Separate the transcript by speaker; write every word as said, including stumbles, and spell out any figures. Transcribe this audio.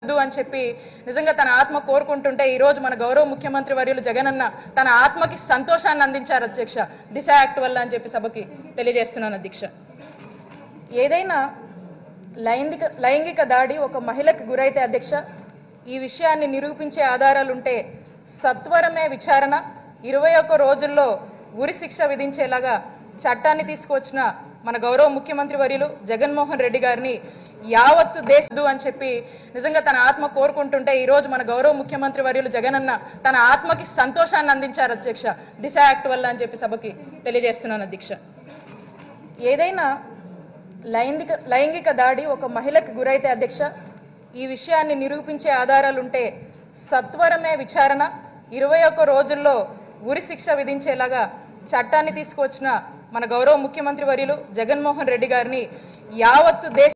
Speaker 1: అని చెప్పి నిజంగా తన ఆత్మ కోరుకుంటుంటే ఈ రోజు మన గౌరవ ముఖ్యమంత్రి వర్యులు జగనన్న తన ఆత్మకి సంతోషాన్ని అందించారు అధ్యక్ష దిశ యాక్ట్ వల్ల అని చెప్పి సభకి తెలియజేస్తున్నాను అధ్యక్ష. ఏదైనా లైంగిక లైంగిక దాడి ఒక మహిళకి గురైతే అధ్యక్ష ఈ విషయాన్ని నిరూపించే ఆధారాలుంటే సత్వరమే విచారణ ఇరవై ఒక్క రోజుల్లో ఉరి శిక్ష విధించేలాగా చట్టాన్ని తీసుకువచ్చిన మన గౌరవ ముఖ్యమంత్రి వర్యులు జగన్మోహన్ రెడ్డి గారిని యావత్తు దేశం అని చెప్పి నిజంగా తన ఆత్మ కోరుకుంటుంటే ఈ రోజు మన గౌరవ ముఖ్యమంత్రి వర్యులు జగనన్న తన ఆత్మకి సంతోషాన్ని అందించారు అధ్యక్ష దిశ యాక్ట్ వల్ల అని చెప్పి సభకి తెలియజేస్తున్నాను అధ్యక్ష. ఏదైనా లైంగిక లైంగిక దాడి ఒక మహిళకి గురైతే అధ్యక్ష ఈ విషయాన్ని నిరూపించే ఆధారాలుంటే సత్వరమే విచారణ ఇరవై ఒక్క రోజుల్లో ఉరి శిక్ష విధించేలాగా చట్టాన్ని తీసుకువచ్చిన మన గౌరవ ముఖ్యమంత్రి వర్యులు జగన్మోహన్ రెడ్డి గారిని యావత్తు దేశ